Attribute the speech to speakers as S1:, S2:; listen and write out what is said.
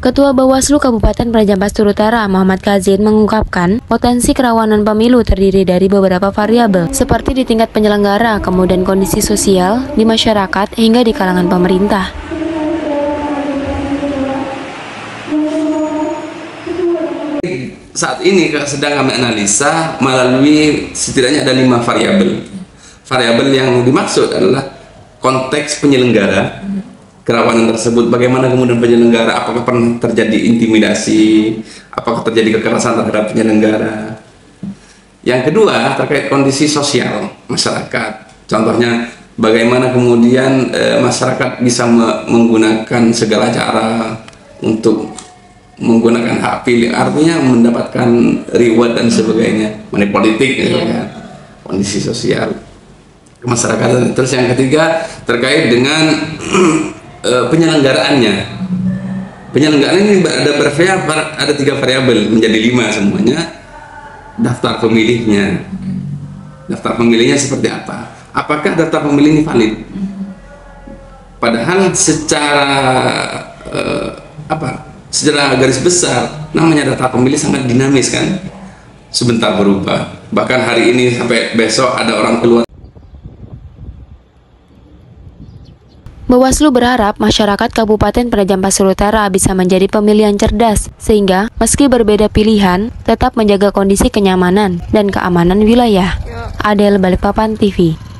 S1: Ketua Bawaslu Kabupaten Penajam Pasir Utara Muhammad Kazin mengungkapkan potensi kerawanan pemilu terdiri dari beberapa variabel seperti di tingkat penyelenggara, kemudian kondisi sosial di masyarakat hingga di kalangan pemerintah.
S2: Saat ini sedang kami analisa melalui setidaknya ada 5 variabel. Variabel yang dimaksud adalah konteks penyelenggara, kerawanan tersebut, bagaimana kemudian penyelenggara, apakah pernah terjadi intimidasi, apakah terjadi kekerasan terhadap penyelenggara. Yang kedua terkait kondisi sosial masyarakat, contohnya bagaimana kemudian masyarakat bisa menggunakan segala cara untuk menggunakan hak pilih, artinya mendapatkan reward dan sebagainya, money politik gitu kan, kondisi sosial kemasyarakatan. Terus yang ketiga terkait dengan penyelenggaraannya. Penyelenggaraan ini ada 3 variabel menjadi 5 semuanya. Daftar pemilihnya, daftar pemilihnya seperti apa? Apakah daftar pemilih ini valid? Padahal secara secara garis besar namanya data pemilih sangat dinamis kan, sebentar berubah, bahkan hari ini sampai besok ada orang keluar.
S1: Bawaslu berharap masyarakat Kabupaten Penajam Pasir Utara bisa menjadi pemilih yang cerdas, sehingga meski berbeda pilihan, tetap menjaga kondisi kenyamanan dan keamanan wilayah. Adel, Balikpapan TV.